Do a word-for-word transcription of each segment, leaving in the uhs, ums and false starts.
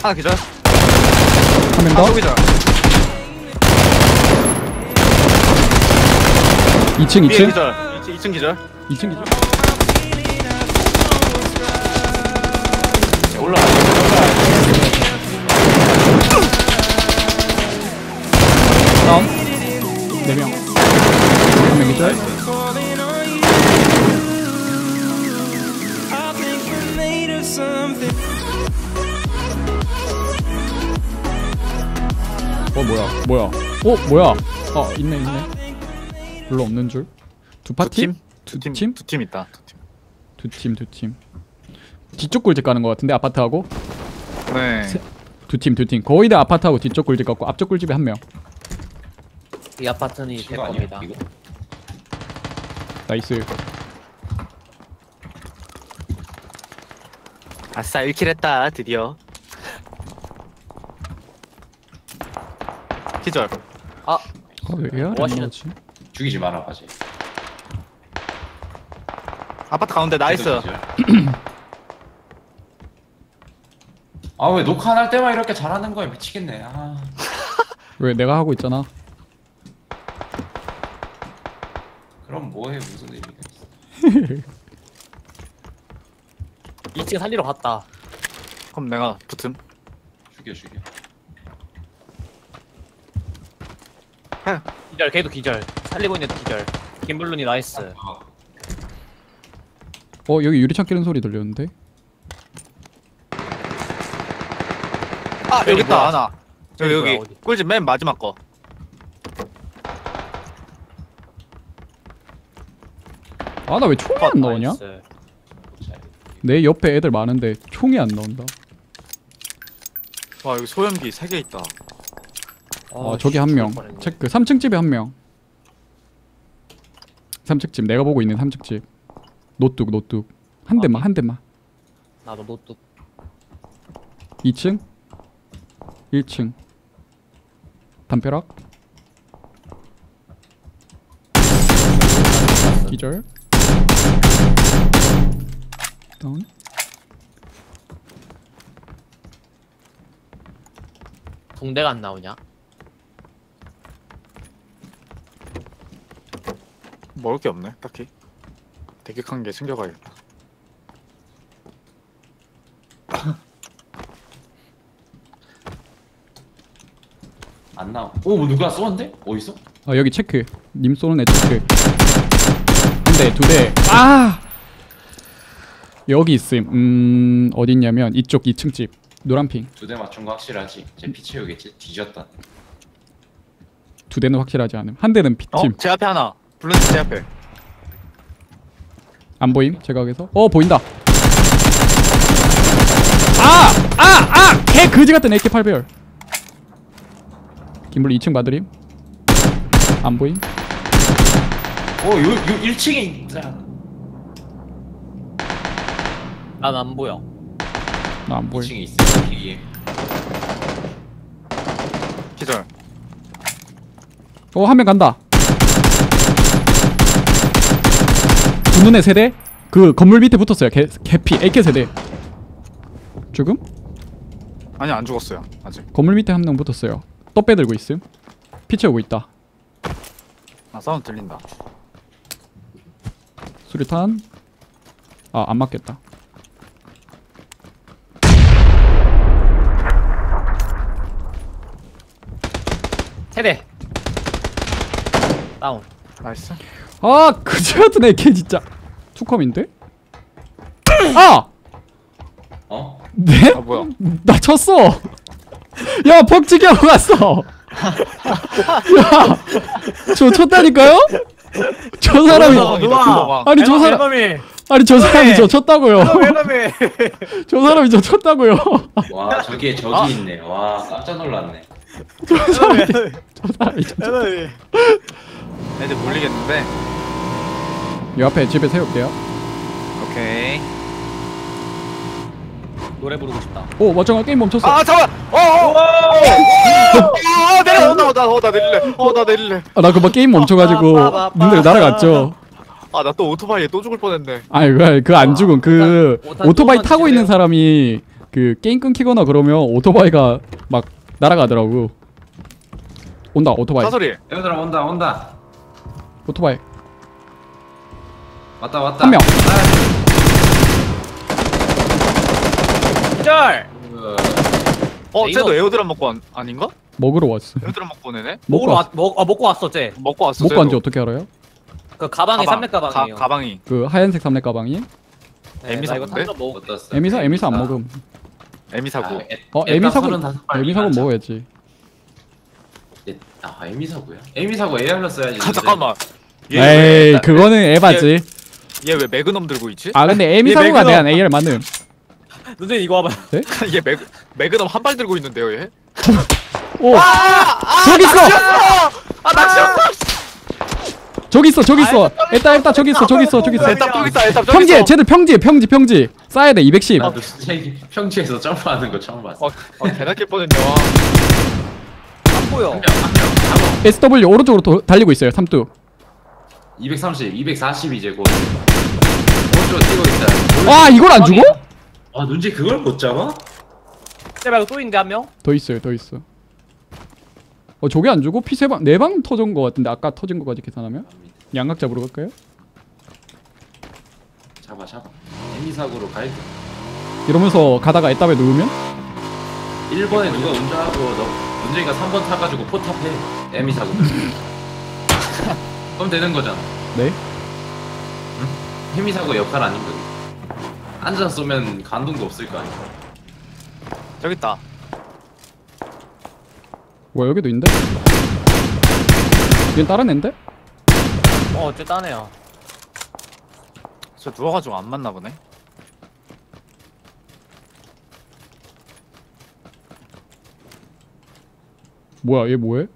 하나 기절. 한 명 아, 더. 또 기절. 이 층, 위에 이 층. 기절. 이 층 기절. 이 층 기절. 올라가. 다운. 네 명. 한 명 기절. 어 뭐야? 뭐야? 어 뭐야? 어 있네 있네. 별로 없는 줄. 두 파티? 팀? 두 팀? 팀? 두 팀 있다. 두 팀. 두 팀, 두 팀. 뒤쪽 꿀집 가는 것 같은데 아파트하고 네. 두 팀, 두 팀. 거의 다 아파트하고 뒤쪽 꿀집 갔고 앞쪽 꿀집에 한 명. 이 아파트는 제 이거 아니야? 겁니다. 이거? 나이스. 아싸 일 킬 했다 드디어. 기절. 아, 어, 왜 안 뭐 하시는- 나오지? 죽이지 마라 아직. 아파트 가운데 나이스. 아 왜 녹화 안 할 때만 이렇게 잘하는 거야 미치겠네. 아. 왜 내가 하고 있잖아. 그럼 뭐해 무슨 의미가 있어. 이 층 살리러 갔다. 그럼 내가 붙음. 죽여 죽여. 기절, 걔도 기절. 살리고 있는 애도 기절. 김블룬이 나이스. 아, 어 여기 유리창 깨는 소리 들렸는데? 아 여기 여기 있다 뭐야? 하나. 여기 여기 뭐야, 여기 어디? 꿀집 맨 마지막 거. 아 나 왜 총이 안 나오냐? 나이스. 잘. 내 옆에 애들 많은데 총이 안 나온다. 와 여기 소염기 세 개 있다. 아 저기 한 명. 체크. 삼 층 집에 한 명. 삼 층 집. 내가 보고 있는 삼 층 집. 노뚝 노뚝. 한 대만 한 대만. 나도 노트. 이 층. 일 층. 담벼락. 기절. 다운. 동대가 안 나오냐? 먹을 게 없네 딱히. 대격한 게 챙겨가야겠다. 안 나와. 오 뭐 누가 쏘는데? 어디서? 아 여기 체크. 님 쏘는 애 체크. 한 대, 두 대. 아! 여기 있음. 음 어디 있냐면 이쪽 이 층 집. 노란핑. 두 대 맞춘 거 확실하지? 제 피 채우겠지? 뒤졌다. 두 대는 확실하지 않음. 한 대는 B팀. 어? 제 앞에 하나. 블루님 제 앞에. 안 보임? 제각에서? 어 보인다. 아! 아! 아! 개 그지 같은 에이케이 팔 배열. 김블루 이 층 봐드림. 안 보임? 오요 요 일 층에 있다. 난 안 보여. 나 안 보임. 이 층에 있어. 뒤에. 기절. 어 한 명 간다. 두 눈에 세대? 그 건물 밑에 붙었어요. 개, 개피 에이케이 세대. 죽음? 아니 안 죽었어요 아직. 건물 밑에 한 명 붙었어요. 또 빼들고 있음. 피 채우고 있다. 아 사운드 들린다. 수류탄. 아 안 맞겠다. 세대. 다운. 나이스. 아 그지 같은 에이케이 진짜. 투컴인데? 아! 어? 네? 아 뭐야? 나 쳤어. 야 벅치기 하고 갔어. 야저 쳤다니까요? 저 사람이 어, 누가? 아니 저 사람 놈이. 아니 저 사람이 저 쳤다고요. 왜놈이? 저 사람이 저 쳤다고요. 와 저기에 저기 아? 있네. 와 깜짝 놀랐네. 저 사람이 저 사람이 저 쳤. 왜놈이? 애들 몰리겠는데. 요 앞에 집에 세울게요. 오케이. 노래 부르고 싶다. 오 맞짱아 게임 멈췄어. 아 잠깐. 어어. 아 내려. 어나 나 어 나 내릴래. 어 나 내릴래. 아, 나 그막 게임 멈춰가지고 님들 날아갔죠. 아 나 또 오토바이에 또 죽을 뻔했네. 아니 그 그 안 죽은 그 오탄- 오탄 오토바이 오탄 타고 치세요. 있는 사람이 그 게임 끊기거나 그러면 오토바이가 막 날아가더라고. 온다 오토바이. 사소리. 얘들아 온다 온다. 오토바이 왔다 왔다. 한 명. 기절. 어, 네, 쟤도 이거- 에어드랍 먹고 안, 아닌가? 먹으러 왔어. 에어드랍 먹고 오네네. 먹고 먹으러 왔어. 왔, 먹, 아, 먹고 왔어 쟤. 먹고 왔어. 먹고 왔는지 쟤도. 어떻게 알아요? 그 가방이 삼렙 가방이에요. 가, 가방이. 그 하얀색 삼렙 가방이. 네, 에미사 나 이거 뭔데? 탐정 먹. 어떻어? 에미사 에미사 안 먹음. 에미사고. 어 에미사고 에미사고 먹어야지. 아 에미사고야? 에미사고 에어를 써야지. 아, 잠깐만. 얘 에이 왜- 그거는 에바지. 얘 왜 매그넘 들고 있지? 아 근데 에미사고가 매그넘- 대한 에이알 맞음. 눈재 이거 와봐. 얘 매그 매그넘 한 발 들고 있는데요, 얘? 오 저기 있어. 아, 나 지웠어. 저기 있어 저기 있어. 에따 에따 저기 있어 저기 있어 저기 있어. 일단 저기 있다. 일단 저기 평지에 있어. 쟤들 평지 평지 평지 쏴야 돼 이백십. 나도 진짜 이게 평지에서 점프하는 거 처음 봤어. 어, 어 대낮길 뻔했네. 와. 안 보여. 한명한명 에스더블유 오른쪽으로 도, 달리고 있어요 삼두. 이백삼십, 이백사십 이제 곧. 오른쪽 뛰고 있다. 와 이걸 안 주고? 아 눈치 그걸 못 잡아? 쟤 말고 또 있는데 한 명? 더 있어요 더 있어. 어 저게 안 주고 피 세 방 네 방 터진 거 같은데 아까 터진 거까지 계산하면 양각 잡으러 갈까요? 잡아 잡아. 에미사고로 갈게. 이러면서 가다가 에따에 누우면 일 번에 누가 운전하고 너 문재이가 삼 번 타가지고 포탑해. 에미사고. 그럼 되는 거잖아. 네. 에미사고 역할 아닌거든. 앉아 쏘면 감동도 없을 거 아니야. 저기 있다. 뭐야 여기도 있는데? 얘는 다른 앤데? 어, 쟤 따네요. 저 누워가지고 안 맞나 보네. 뭐야 얘 뭐해?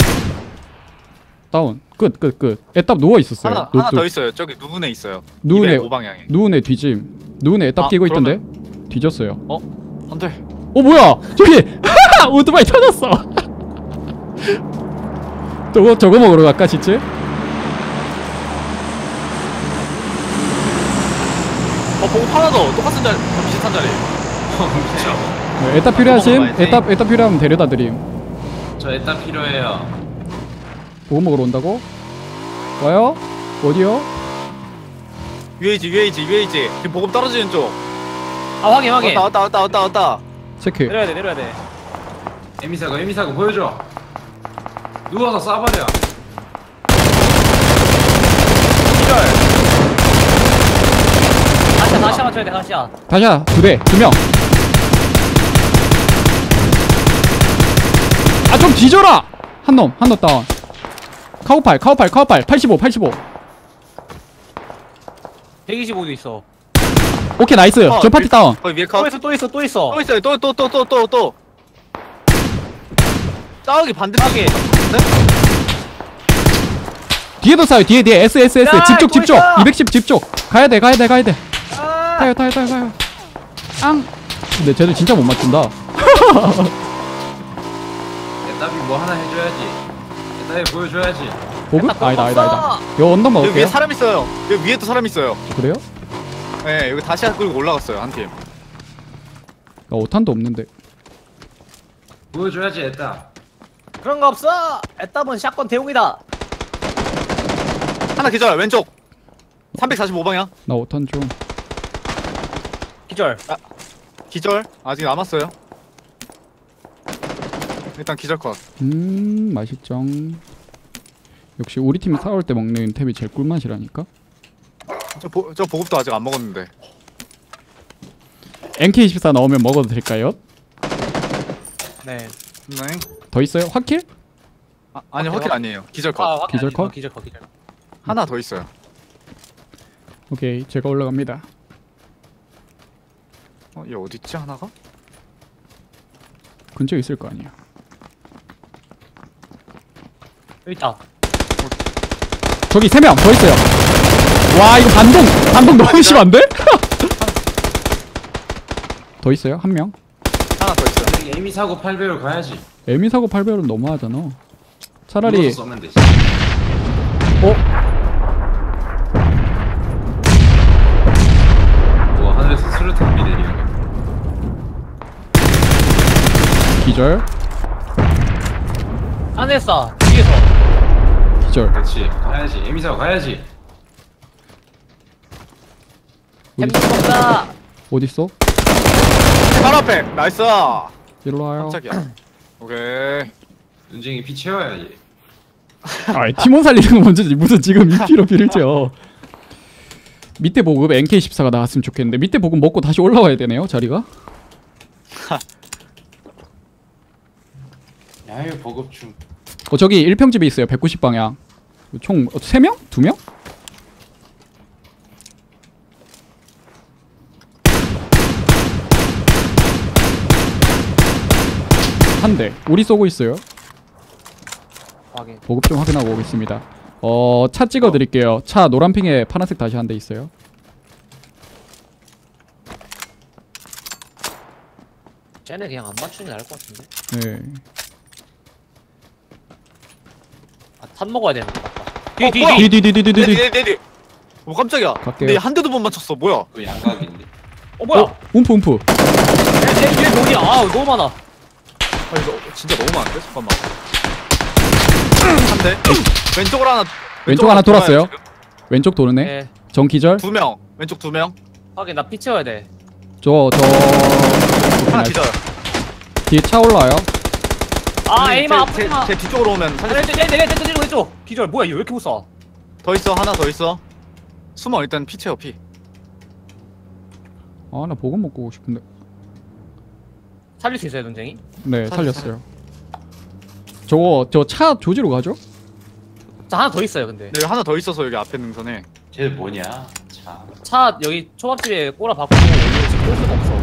다운 끝 끝 끝. 에따 누워 있었어요. 하나 누- 하나 누- 더 있어요. 저기 누구네 있어요. 누구네 이백오 방향에. 누운 애 뒤짐. 누운 애 에따 아, 끼고 그러면- 있던데? 뒤졌어요. 안돼. 어 뭐야 저기 오토바이 터졌어. 저거 저거 먹으러 갈까 진짜? 어 보고 하나 더 똑같은 자리, 비슷한 자리. 그쵸. 네, 에따 필요하신 먹어봐야지. 에따 에따 필요하면 데려다 드림. 저 일단 필요해요. 보고 먹으러 온다고? 와요? 어디요? 위에이지 위에이지 위에이지. 지금 보급 떨어지는 쪽. 아, 확인, 확인. 왔다 왔다 왔다 왔다 왔다. 체크. 내려야 돼, 내려야 돼. 에미사고 에미사고 보여줘. 누워서 쏴버려. 다시야, 다시야 맞춰야 돼, 다시야. 다시야 두 대, 두 명. 아 좀 뒤져라. 한 놈, 한 놈 다운. 카우팔, 카우팔, 카우팔. 팔십오, 팔십오. 백이십오도 있어. 오케이 나이스. 어, 저 파티 밀- 다운. 거기 위에 또 컷. 있어, 또 있어, 또 있어. 또 있어요. 또 또 또 또 또 또. 싸우기 반대쪽에. 뒤에도 싸요. 뒤에 뒤에 S S S. 야, 집쪽 또 집쪽. 있어. 이백십 집쪽. 가야 돼, 가야 돼, 가야 돼. 아, 타요, 타요, 타요, 타요. 앙. 근데 쟤들 진짜 못 맞춘다. 에따비 뭐 하나 해줘야지. 에따비 보여줘야지. 보급? 다 아니다, 아니다, 아니다. 없어. 요 언더 여기 위에 먹을게요. 사람 있어요. 여기 위에도 사람 있어요. 그래요? 네, 여기 다시 끌고 올라갔어요 한 팀. 나 오탄도 없는데. 보여줘야지 에따. 그런 거 없어. 애따분 샷건 대용이다. 하나 기절 왼쪽. 삼백사십오 방향. 나 오탄 좀. 기절. 기절. 아직 남았어요. 일단 기절 컷. 음 맛있죠. 역시 우리 팀이 싸울 때 먹는 탭이 제일 꿀맛이라니까. 저, 보, 저 보급도 아직 안 먹었는데. 엠케이 이십사 나오면 먹어도 될까요? 네. 네. 더 있어요? 확킬? 아, 아니 오케이, 확킬 확- 아니에요. 기절 컷. 아, 확인 기절 아니지. 컷? 어, 기절 컷, 기절 컷. 하나 더 있어요. 오케이 제가 올라갑니다. 어, 얘 어디 있지 하나가? 근처에 있을 거 아니야. 여기 있다. 저기 세 명 더 있어요. 와 이거 반동 반동 너무 심한데? 더 있어요 한 명. 하나 더 있어요. 여기 에미사고 팔 배율 가야지. 에미 사고 팔 배율은 너무하잖아. 차라리 누워서 쏘면 되지. 어? 뭐 하늘에서 수류탄 미래리가. 기절. 안에 쏴 뒤에서. 기절. 그렇지. 가야지. 에미사 가야지. 어디, 햄 먹자. 어딨어? 바로 앞에. 나이스. 일로 와요. 깜짝이야. 오케이. 눈쟁이 피 채워야지. 아, 팀원 살리는 거 먼저지. 무슨 지금 이피로 피를 채워. 밑에 보급 엠케이 십사가 나왔으면 좋겠는데 밑에 보급 먹고 다시 올라와야 되네요 자리가. 야유 보급 중. 어 저기 일 평집에 있어요. 백구십 방향. 총 세 명? 두 명? 한 대. 우리 쏘고 있어요. 확인. 보급 좀 확인하고 오겠습니다. 어, 차 찍어 드릴게요. 차 노란핑에 파란색 다시 한 대 있어요. 쟤네 그냥 안 맞추는 게 나을 것 같은데. 네. 아, 탄 먹어야 되는 거 같다. 어, 뒤, 뭐야? 뒤, 뒤. 디디디디디디. 네네네네. 오 깜짝이야. 갈게요. 근데 한 대도 못 맞췄어. 뭐야? 그 양각인데. 어, 뭐야? 어, 움프 움프. 얘, 얘, 얘 뭐냐? 아, 너무 많아. 아 이거 진짜 너무 많은데? 잠깐만. 한 대. 왼쪽으로 하나. 왼쪽 하나 돌았어요. 돌아요, 지금. 왼쪽 도르네. 예. 정 기절. 두 명. 왼쪽 두 명. 확인, 나 피 채워야 돼. 저 저. 하나 기절. 뒤에 차 올라와요. 아, 제- 에이마 제- 아프지 마. 제 뒤쪽으로 오면 살릴 내, 내, 내, 내, 내, 내, 왼쪽. 기절. 뭐야, 얘 왜 이렇게 못 쏴? 더 있어. 하나 더 있어. 숨어 일단 피 채워 피. 아, 나 보급 먹고 오고 싶은데. 살릴 수 있어요, 논쟁이? 네, 차, 살렸어요. 저거 저 차 조지로 가죠? 자, 하나 더 있어요, 근데. 네, 하나 더 있어서 여기 앞에 능선에. 쟤 뭐냐? 자. 차 여기 초밥집에 꼬라 박고 여기 지금 볼 수가 없어.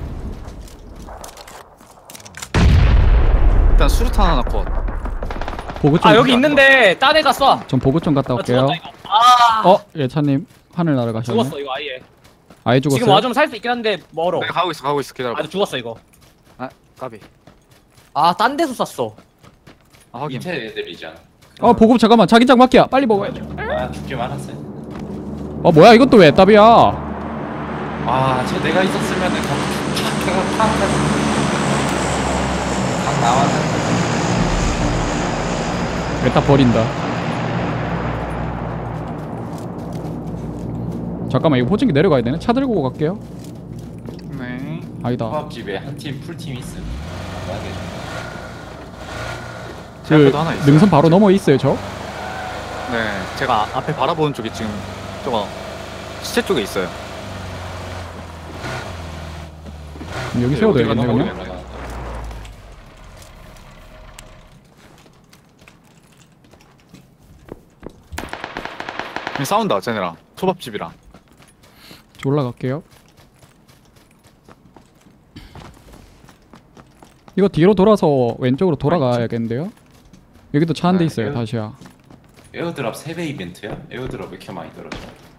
일단 수류탄 하나 컷. 보급 좀. 아, 여기 있는데 딴 애가 쏴. 전 보급 좀 갔다 아, 올게요. 죽었다, 이거. 아, 어, 예차님 하늘 날아가셨네. 죽었어, 이거 아예. 아예 죽었어요. 지금 와주면 살 수 있긴 한데 멀어. 네, 가고 있어 가고 있어 기다려. 아주 죽었어, 이거. 아 까비. 아, 딴 데서 쐈어. 아 확인. 밑에 애들이잖아. 어, 보급 잠깐만. 자기장 맡기야. 빨리 먹어야죠. 아 죽지 말았어요. 어, 뭐야? 이것도 왜 답이야? 아, 저 내가 있었으면은 탁탁 탁탁 탁 나왔는데. 왜다 버린다. 잠깐만, 이거 포진기 내려가야 되네. 차 들고 갈게요. 네. 아니다. 초밥집에 한 팀 풀팀 있음. 나게. 제 그 앞에도 하나 있어요. 능선 바로 넘어 있어요, 저. 네. 제가 아- 앞에 바라보는 쪽이 지금 저거 시체 쪽에 있어요. 여기 세워도 어디가 되겠네, 넘어오네. 그냥. 그냥 싸운다 쟤네랑 초밥집이랑. 저 올라갈게요. 이거 뒤로 돌아서 왼쪽으로 돌아가야겠는데요? 여기도 차 한 대 아, 있어요, 이거- 다시야. 에어드랍 세 배 이벤트야? 에어드랍 왜 이렇게 많이 떨어져?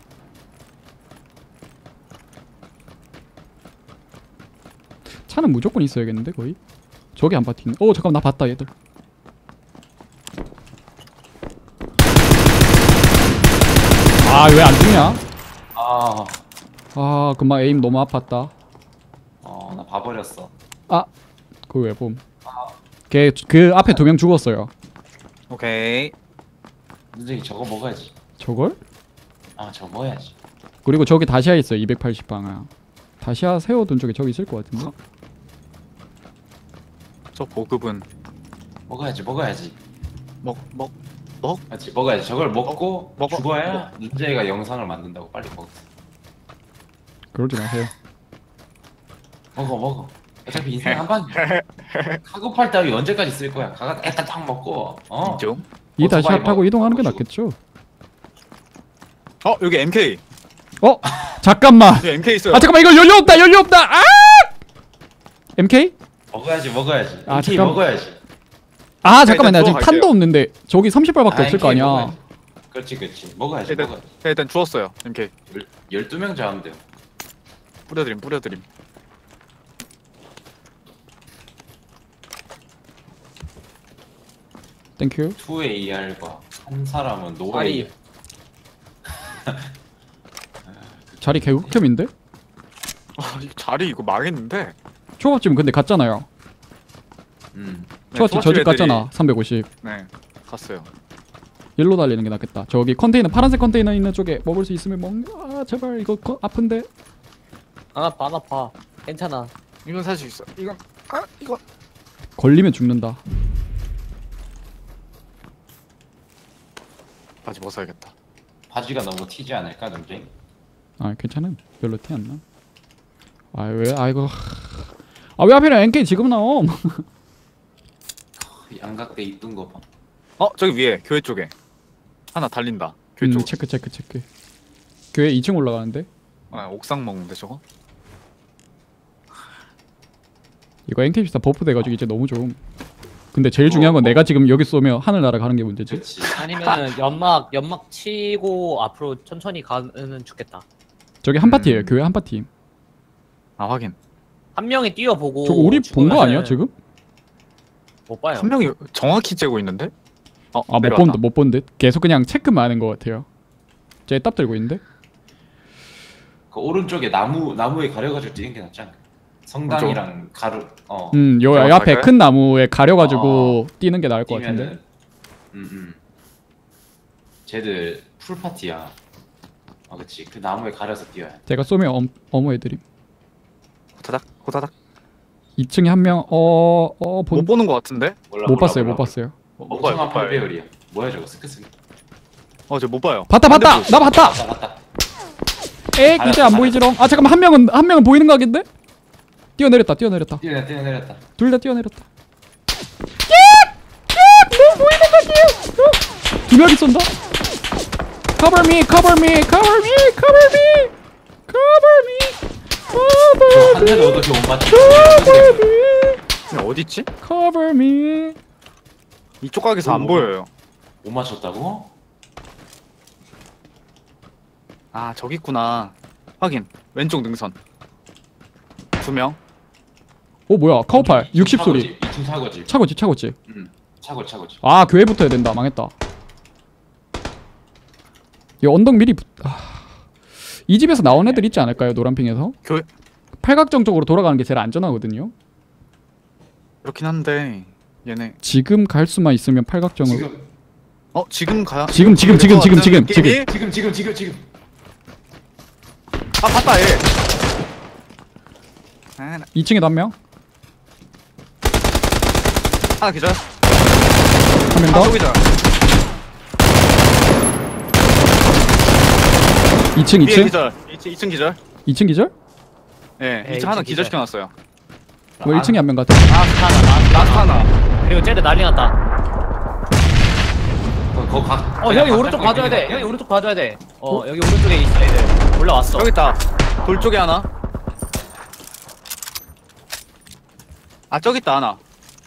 차는 무조건 있어야겠는데, 거의? 저기 한 파티 있네. 오, 잠깐만, 나 봤다, 얘들. 아, 왜 안 죽냐? 아, 아, 금방 에임 너무 아팠다. 어, 나 봐버렸어. 아, 그거 왜 봄? 걔, 그 앞에 두 명 죽었어요. 오케이. 눈쟁이 저거 먹어야지. 저걸? 아, 저거 먹어야지. 그리고 저기 다시아 있어요, 이백팔십 방향. 다시아 세워둔 쪽에 저기 있을 것 같은데? 저 보급은 먹어야지, 먹어야지. 먹 먹 먹. 맞지, 먹어야지. 저걸 먹고 먹어. 죽어야 눈쟁이가 영상을 만든다고 빨리 먹어. 그러지 마세요. 먹어, 먹어. 어차피 인생 한 방. 카고팔 따위 언제까지 쓸 거야? 가가 애까 딱 먹고. 어. 인정. 이 오토바이 다시아 타고 먹- 이동하는 게 먹고 낫겠죠? 어 여기 엠케이. 어? 잠깐만! 여기 엠케이 있어요. 아 잠깐만, 이거 연료 없다! 연료 없다! 아! 엠케이? 먹어야지, 먹어야지. 아, 아, 잠깐- 먹어야지. 아 잠깐만, 나 일단 지금 들어갈게요. 탄도 없는데 저기 삼십 발밖에 아, 없을 거 엠케이 아니야. 먹어야지. 그렇지, 그렇지. 먹어야지, 일단 먹어야지. 네, 일단 주웠어요. 엠케이. 열, 열두 명 잡으면 돼요. 뿌려드림 뿌려드림. 땡큐. 투 에이알과 한 사람은 노 아니. 에이. 자리 개극혐인데? 아, 이 자리 이거 망했는데. 초밥집은 근데 갔잖아요. 음. 네, 초아치 저 집 애들이- 갔잖아. 삼백오십. 네, 갔어요. 일로 달리는 게 낫겠다. 저기 컨테이너 파란색 컨테이너 있는 쪽에 먹을 수 있으면 먹. 아 제발 이거 거, 아픈데. 안 아파 안 아파. 괜찮아. 이건 살 수 있어. 이건 아 이거 걸리면 죽는다. 바지 벗어야겠다. 바지가 너무 튀지 않을까 눈쟁이? 아 괜찮아. 별로 티 안 나. 아 왜 아이고. 아 왜 하필 엔케이 지금 나옴? 양각대 이쁜 거 봐. 어 저기 위에 교회 쪽에 하나 달린다. 교회 음, 쪽. 체크 체크 체크. 교회 이 층 올라가는데. 아, 옥상 먹는데 저거? 이거 엔케이 십사 버프 돼가지고 이제 너무 좋음. 근데 제일 중요한 건 어, 어. 내가 지금 여기 쏘면 하늘 날아가는 게 문제지. 그렇지. 아니면은 연막 연막 치고 앞으로 천천히 가는 죽겠다. 저기 한 음. 파티예요. 교회 한 파티. 아 확인. 한 명이 뛰어보고. 저거 우리 본 거 죽으면은 아니야 지금? 못 봐요. 한 명이 정확히 째고 있는데? 어, 아 못 내려왔다. 본듯 못 본듯. 계속 그냥 체크만 하는 것 같아요. 쟤 딱 들고 있는데. 그 오른쪽에 나무 나무에 가려가지고 뛰는 게 낫지 않을까? 성당이랑 가루. 어. 음, 요 제가 앞에 갈까요? 큰 나무에 가려가지고 어. 뛰는 게 나을 것 뛰면은. 같은데. 음 음. 쟤들 풀 파티야. 아 그치. 그 나무에 가려서 뛰어야 돼. 제가 쏘면 엄, 어머해드림. 호다닥 호다닥. 이 층에 한 명. 어, 어, 본, 못 보는 것 같은데? 몰라, 못 몰라, 봤어요, 몰라. 못 봤어요. 못 봐요. 멍청한 못 봐요. 팔배열이야. 뭐야 저거 스크스. 어저 못 봐요. 봤다, 봤다, 반대쪽. 나 봤다. 맞다 맞다. 에, 이제 안 알았어, 보이지롱. 아 잠깐만 한 명은 한 명은 보이는 각인데? 뛰어내렸다, 뛰어내렸다. 뛰어내 뛰어내렸다. 둘 다 뛰어내렸다. 뭐 보이는 각이에요? 어? 두 명이 쏜다. Cover me, cover me, cover me, cover me, cover me, cover 한 대도 어떻게 못 맞지? cover me, 근데 어디 있지? cover me. 이쪽 각에서 안 오. 보여요. 못 맞췄다고? 아 저기 있구나. 확인. 왼쪽 능선. 두 명. 어 뭐야? 카우팔 육십 소리. 이 층 차고지. 차고지, 차고지. 응. 차고 차고지. 아 교회 붙어야 된다. 망했다. 이 언덕 미리 붙... 아... 이 집에서 나온 애들 있지 않을까요? 노란핑에서? 교회 팔각정 쪽으로 돌아가는 게 제일 안전하거든요. 그렇긴 한데 얘네. 지금 갈 수만 있으면 팔각정을. 지금 어 지금 가야. 지금 지금 지금 지금 지금 지금. 지금. 지금 지금 지금 지금. 아 봤다 얘. 아, 나- 이 층에도 한 명. 하나 기절. 한 명 아 더. 저기다. 이 층 이 위에 층. 기절. 이 층 기절. 이 층 기절? 예. 네, 이 층 하나 이 층 기절. 기절시켜놨어요. 뭐 일 층에 한 명 같아. 라스트 하나 라스트 라스트 하나. 하나. 그리고 쟤들 난리 났다. 거, 거 가. 어 형이 오른쪽 봐줘야 돼. 형이 오른쪽 봐줘야 돼. 어 여기 오른쪽에 있어 애들. 올라왔어. 여기 있다. 돌 쪽에 하나. 아 저기 있다 하나.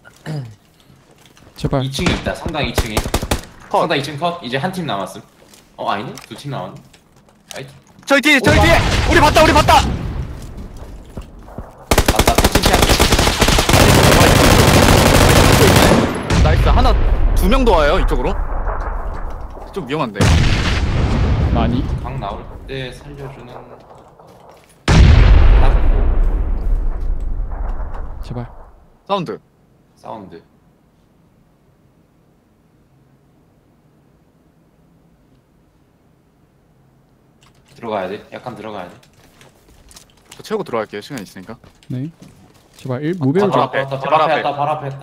제발. 이 층에 있다. 성당 이 층에. 컷. 성당 이 층 컷. 이제 한 팀 남았음. 어 아니네? 두 팀 남았네. 아이 저기 뒤에 저기 뒤에. 우리 봤다 우리 봤다. 맞다. 터치 피한. 나이스 하나 두 명 더 와요 이쪽으로. 좀 위험한데. 많이. 방 나올 때 살려주는. 딱 제발. 사운드. 사운드. 들어가야 돼. 약간 들어가야 돼. 저 채우고 들어갈게요 시간 있으니까. 네. 제발 일 무배율 바로 좀. 앞에. 왔다, 제 바로 발 앞에 앞에. 왔다. 바로 앞에 왔다.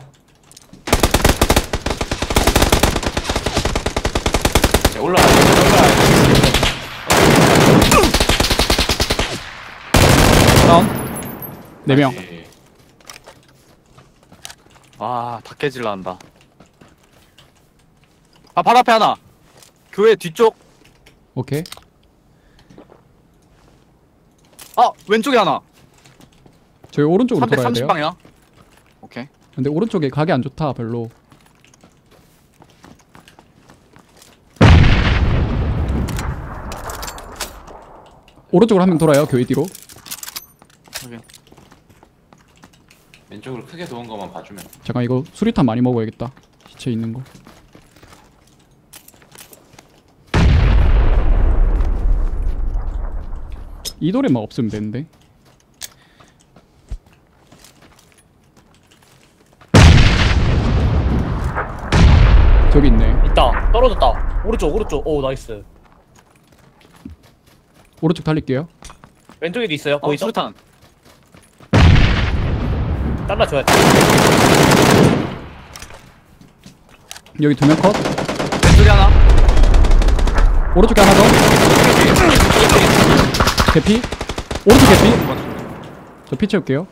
자, 올라가야 돼. 올라가야 돼. 다운. 네 명. 다시. 아다 깨질라 한다. 아 바로 앞에 하나. 교회 뒤쪽. 오케이. 아 왼쪽에 하나. 저희 오른쪽으로 돌아야 삼백삼십 돼요. 방향. 오케이. 근데 오른쪽에 가기 안 좋다 별로. 오른쪽으로 한 명 돌아요. 교회 뒤로. 오케이. 왼쪽으로 크게 도는 것만 봐주면. 잠깐 이거 수리탄 많이 먹어야겠다. 시체 있는 거. 이 돌에만 없으면 되는데. 저기 있네. 있다. 떨어졌다. 오른쪽 오른쪽. 오 나이스. 오른쪽 달릴게요. 왼쪽에도 있어요. 어, 보이죠? 수류탄. 잘라줘야 돼. 여기 두 명 컷. 왼쪽에 하나. 오른쪽에 하나 더. 개피. 오른쪽 개피. 저 피 채울게요.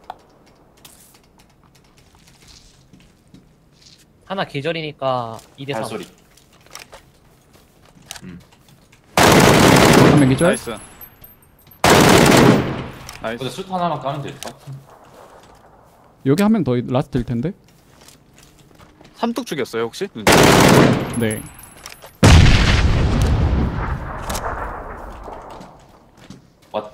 하나 계절이니까 이 대 삼. 발소리. 한 명 기절. 나이스. 나이스. 근데 수탄 하나만 까면 될 것 같아. 여기 한 명 더 라스트일 텐데. 삼뚝 죽였어요 혹시? 네. 왓?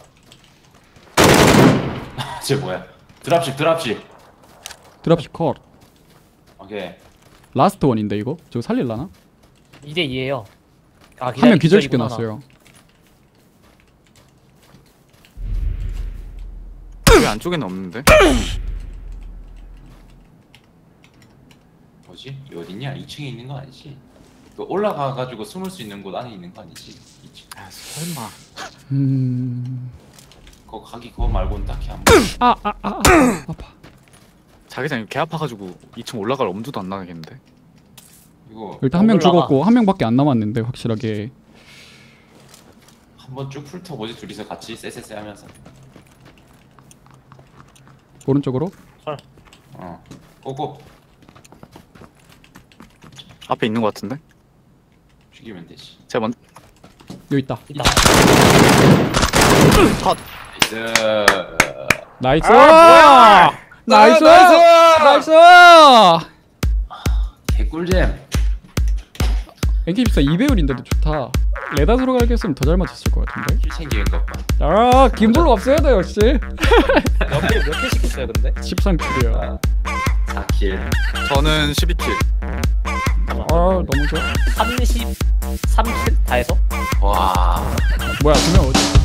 쟤 뭐야? 드랍십 드랍십. 드랍십 컷. 오케이. 라스트 원인데 이거? 저거 살릴라나? 이 대 이에요. 아, 한 명 기절 기절이구나. 시켜놨어요. 여기 안쪽에는 없는데. 뭐지? 여기 어딨냐? 이 층에 있는 거 아니지? 그 올라가가지고 숨을 수 있는 곳 안에 있는 거 아니지? 이 층. 아, 설마. 음. 그거 가기 그거 말고는 딱히 안 보여. 아, 아, 아, 아. 아파. 자기장 개 아파가지고 이 층 올라갈 엄두도 안 나겠는데. 이거 일단 한 명 올라가. 죽었고 한 명밖에 안 남았는데 확실하게. 한번 쭉 훑어보지 둘이서 같이 쎄쎄쎄 하면서. 오른쪽으로. 어. 고고. 앞에 있는 것 같은데. 죽이면 되지. 제가 먼. 여기 있다. 있다. 컷. 나이스. 나이스. 나이스. 나이스. 개꿀잼. 엔케이십사 이 배율인데도 좋다. 레닷으로 갈겼으면 더 잘 맞췄을 것 같은데. 킬 챙기는 것 봐. 아, 김블루 없어야 돼 역시. 몇킬몇 킬씩 했어요 근데? 십삼 킬이야. 사 킬. 저는 십이 킬. 아, 너무 좋아. 삼십삼 킬 다 해서? 와. 뭐야, 두 명 어디?